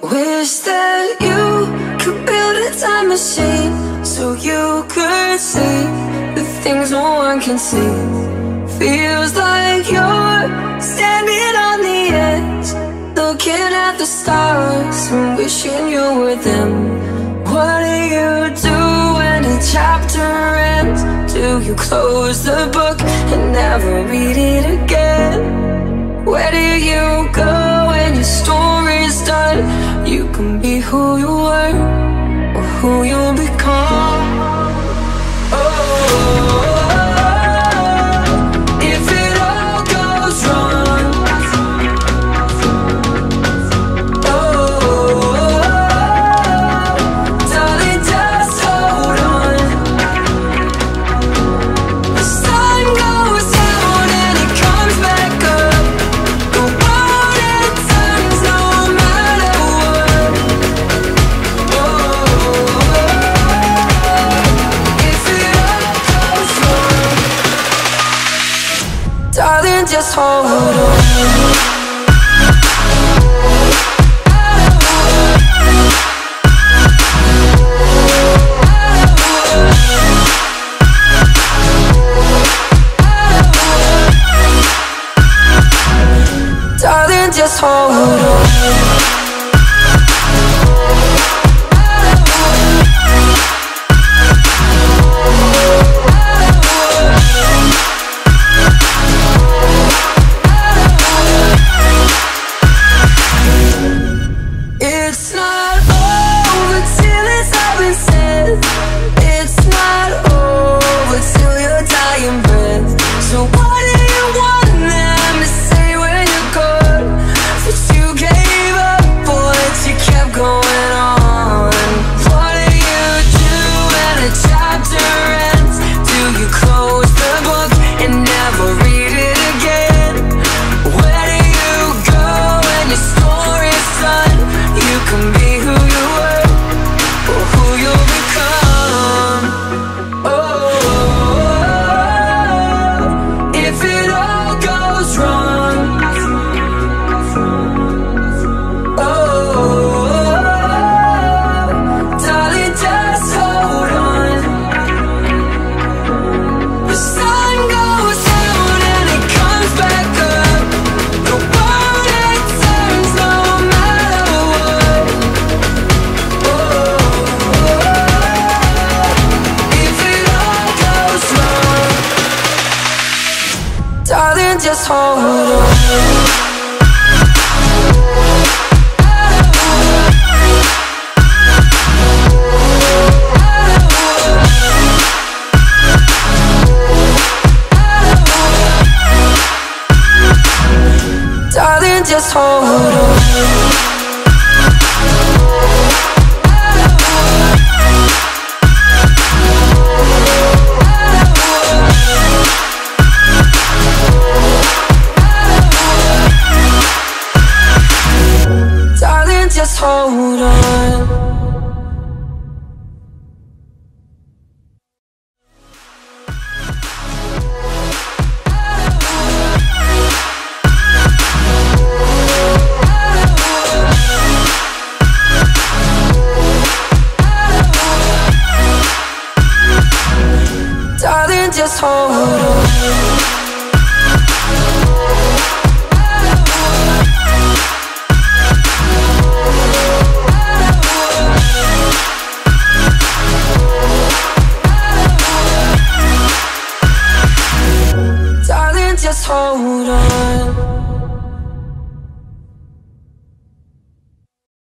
Wish that you could build a time machine so you could see the things no one can see. Feels like you're standing on the edge, looking at the stars and wishing you were them. What do you do when a chapter ends? Do you close the book and never read it again? Where do you go when your story's done? You can be who you were or who you'll become. If it all goes wrong, darling, just hold on. The sun goes down and it comes back up. The world it turns no matter what. If it all goes wrong, darling, just hold on. Darling, just hold on. It's not over till it's all been said. It's not over till your dying breath. So what do you want them to say when you're gone? That you gave up or that you kept going on? What do you do when a chapter ends? Do you close the book and never read it again? Where do you go when your story's done? You can be who you were or who you'll become. If it all goes wrong, darling, just hold on. The sun goes down and it comes back up. The world it turns no matter what. If it all goes wrong, darling, just hold on. Darling, just hold on. Darling, just hold on. Darling, just hold on. Darling, just hold on.